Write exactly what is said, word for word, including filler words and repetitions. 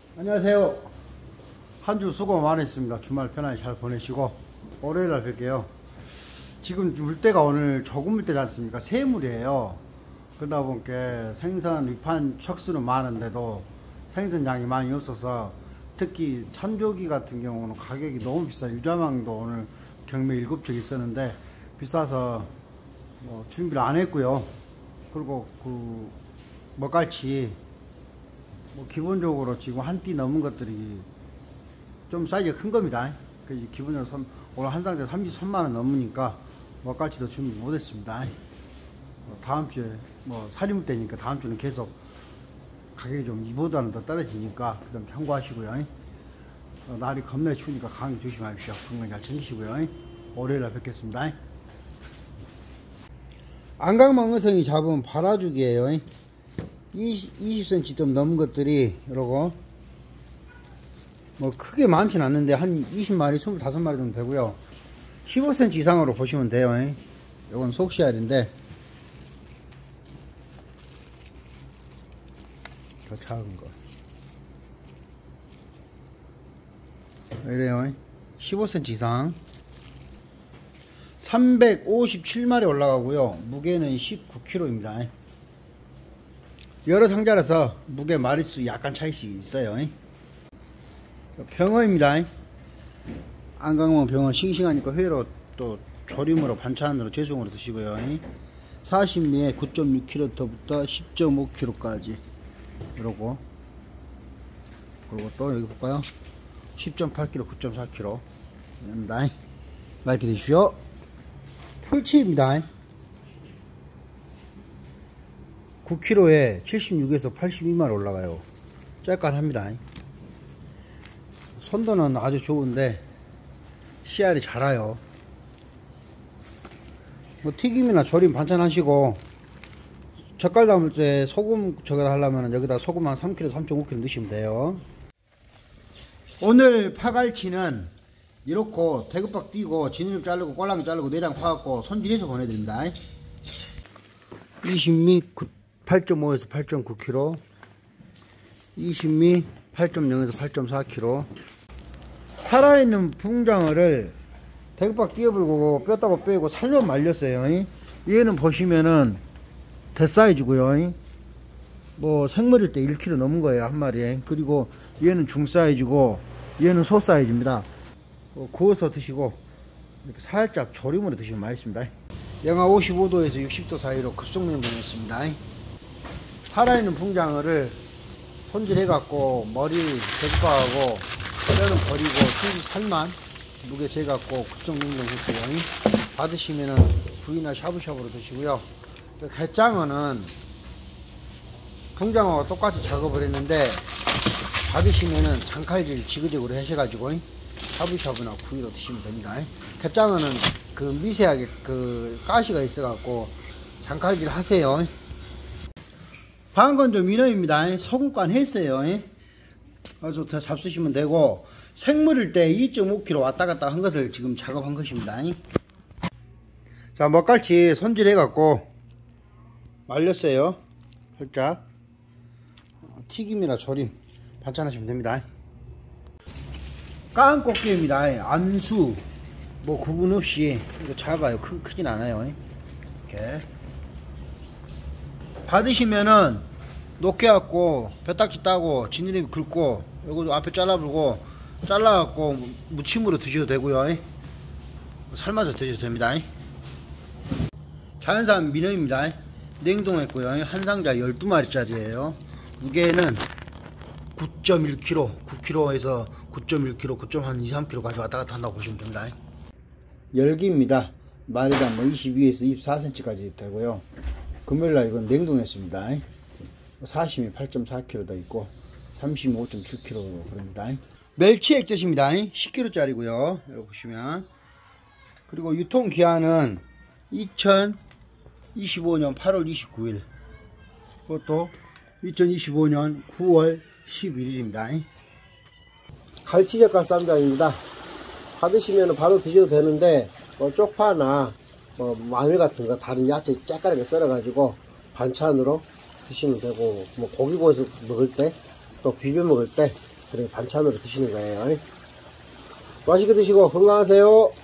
안녕하세요. 한 주 수고 많으셨습니다. 주말 편안히 잘 보내시고 월요일날 뵐게요. 지금 물때가 오늘 적은 물때지 않습니까? 새물이에요. 그러다 보니까 생선 위판 척수는 많은데도 생선량이 많이 없어서 특히 참조기 같은 경우는 가격이 너무 비싸요. 유자망도 오늘 경매 일곱 척 있었는데 비싸서 뭐 준비를 안 했고요. 그리고 그 먹갈치 뭐 기본적으로 지금 한 띠 넘은 것들이 좀 사이즈가 큰 겁니다. 그래서 기본적으로 오늘 한 상자에 삼십삼만 원 넘으니까 먹갈치도 준비 못했습니다. 다음 주에 뭐 살림 때니까 다음 주는 계속 가격이 좀 이보다는 더 떨어지니까 그 점 참고하시고요. 날이 겁나 추우니까 감기 조심하십시오. 건강 잘 챙기시고요. 월요일날 뵙겠습니다. 안강망어성이 잡은 발아죽이에요. 이십 센티미터 좀 넘은 것들이 이러고 뭐 크게 많진 않는데 한 이십 마리, 이십오 마리 정도 되고요. 십오 센티미터 이상으로 보시면 돼요. 이건 속시알인데 더 작은 거 이래요. 십오 센티미터 이상 삼백오십칠 마리 올라가고요. 무게는 십구 킬로그램입니다. 여러 상자라서 무게 마리수 약간 차이씩 있어요. 병어입니다. 안강망어 병어 싱싱하니까 회로 또 조림으로 반찬으로 제송으로 드시고요. 사십 미에 구 점 육 킬로그램부터 십 점 오 킬로그램까지 이러고, 그리고 또 여기 볼까요? 십 점 팔 킬로그램, 구 점 사 킬로그램입니다. 맛있게 드십시오. 풀치입니다. 구 킬로그램에 칠십육에서 팔십이 마리 올라가요. 짤깔합니다. 선도는 아주 좋은데 씨알이 자라요. 뭐 튀김이나 조림 반찬 하시고 젓갈 담을 때 소금 저기다 하려면 여기다 소금 한 삼 킬로그램, 삼 점 오 킬로그램 넣으시면 돼요. 오늘 파갈치는 이렇게 대급박 띄고 진입 자르고 꼴랑이 자르고 내장 파갖고 손질해서 보내드립니다. 이십 미 팔 점 오에서 팔 점 구 킬로그램, 이십 미 팔 점 영에서 팔 점 사 킬로그램. 살아있는 붕장어를 대급박 띄어불고 뼈다고 빼고 살만 말렸어요. 얘는 보시면은 대사이즈고요. 뭐 생물일 때 일 킬로그램 넘은 거예요, 한 마리에. 그리고 얘는 중사이즈고 얘는 소사이즈입니다. 뭐 구워서 드시고 이렇게 살짝 조림으로 드시면 맛있습니다. 영하 오십오 도에서 육십 도 사이로 급속냉동했습니다. 살아있는 붕장어를 손질해 갖고 머리 대급박하고 뼈는 버리고 순수 살만 무게 재갖고 급속냉동했고요. 받으시면은 구이나 샤브샤브로 드시고요. 갯장어는 붕장어와 똑같이 작업을 했는데 받으시면은 장칼질 지그재그로 하셔가지고 샤브샤브나 구이로 드시면 됩니다. 갯장어는 그 미세하게 그 가시가 있어갖고 장칼질 하세요. 방건조 민어입니다. 소금간 했어요. 그래서 더 잡수시면 되고 생물일 때 이 점 오 킬로그램 왔다 갔다 한 것을 지금 작업한 것입니다. 자, 먹갈치 손질해 갖고 말렸어요. 살짝 튀김이나 조림 반찬하시면 됩니다. 깐꽃게입니다. 암수 뭐 구분 없이 이거 작아요. 크, 크진 않아요. 이렇게 받으시면은 녹게 갖고 뼈딱지 따고 지느러미 긁고 요거 앞에 잘라불고 잘라갖고 무침으로 드셔도 되고요. 삶아서 드셔도 됩니다. 자연산 민어입니다. 냉동했고요. 한 상자 열두 마리 짜리예요. 무게는 구 점 일 킬로그램, 구 킬로그램에서 구 점 일 킬로그램, 구 점 이, 삼 킬로그램까지 왔다 갔다 한다고 보시면 됩니다. 열기입니다. 마리당 뭐 이십이에서 이십사 센티미터까지 되고요. 금요일날 이건 냉동했습니다. 사십 미 팔 점 사 킬로그램 더 있고 삼십 미 오 점 칠 킬로그램 그럽니다. 멸치 액젓입니다. 십 킬로그램짜리고요. 여기 보시면. 그리고 유통기한은 이천이십오 년 팔월 이십구일, 그것도 이천이십오 년 구월 십일일입니다. 갈치젓갈 쌈장입니다. 받으시면 바로 드셔도 되는데 뭐 쪽파나 뭐 마늘 같은 거 다른 야채 째까리게 썰어 가지고 반찬으로 드시면 되고, 뭐 고기 구워서 먹을 때 또 비벼 먹을 때 그렇게 반찬으로 드시는 거예요. 맛있게 드시고 건강하세요.